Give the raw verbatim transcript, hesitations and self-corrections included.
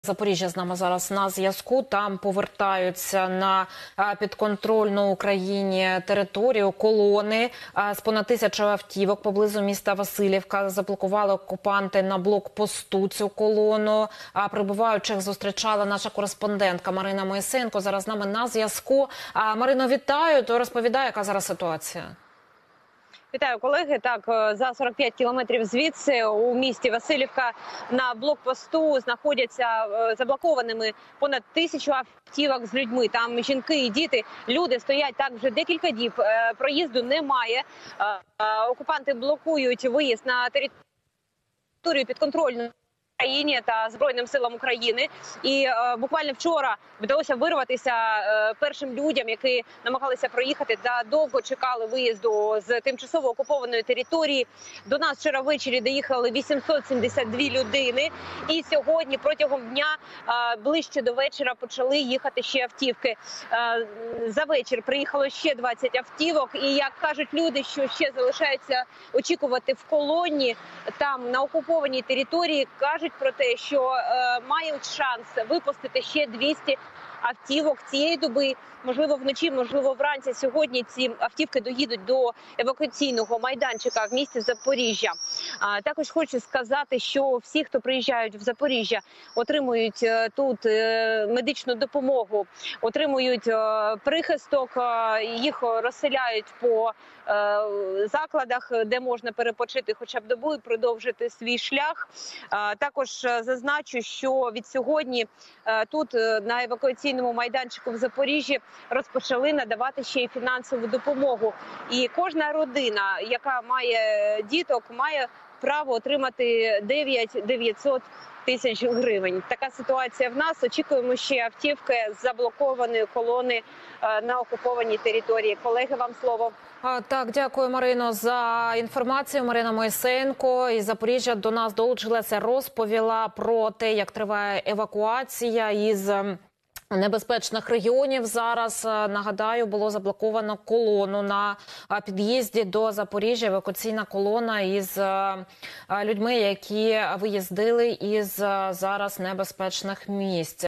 Запоріжжя з нами зараз на зв'язку. Там повертаються на підконтрольну Україні територію колони з понад тисячою автівок поблизу міста Василівка. Заблокували окупанти на блокпосту цю колону. Прибуваючих зустрічала наша кореспондентка Марина Моїсеєнко. Зараз з нами на зв'язку. Марино, вітаю. То розповідає, яка зараз ситуація. Вітаю, колеги. Так, за сорок п'ять кілометрів звідси у місті Василівка на блокпосту знаходяться заблокованими понад тисячу автівок з людьми. Там жінки і діти. Люди стоять так вже декілька діб. Проїзду немає. Окупанти блокують виїзд на територію підконтрольну Україні та Збройним силам України. І е, буквально вчора вдалося вирватися е, першим людям, які намагалися проїхати та довго чекали виїзду з тимчасово окупованої території. До нас вчора ввечері доїхали вісімсот сімдесят дві людини. І сьогодні протягом дня е, ближче до вечора почали їхати ще автівки. Е, за вечір приїхало ще двадцять автівок. І як кажуть люди, що ще залишаються очікувати в колоні там на окупованій території, кажуть про те, що е, мають шанс випустити ще двісті автівок цієї доби. Можливо, вночі, можливо, вранці. Сьогодні ці автівки доїдуть до евакуаційного майданчика в місті Запоріжжя. А, також хочу сказати, що всі, хто приїжджають в Запоріжжя, отримують е, тут е, медичну допомогу, отримують е, прихисток, е, їх розселяють по е, закладах, де можна перепочити хоча б добу і продовжити свій шлях. А, також зазначу, що від сьогодні е, тут е, на евакуаційному майданчику в Запоріжжі розпочали надавати ще й фінансову допомогу. І кожна родина, яка має діток, має право отримати дев'ять тисяч дев'ятсот тисяч гривень. Така ситуація в нас. Очікуємо ще автівки з заблокованої колони на окупованій території. Колеги, вам слово. А, так, дякую, Марино, за інформацію. Марина Моїсеєнко із Запоріжжя до нас долучилася, розповіла про те, як триває евакуація із небезпечних регіонів. Зараз, нагадаю, було заблоковано колону на під'їзді до Запоріжжя. Евакуаційна колона із людьми, які виїздили із зараз небезпечних місць.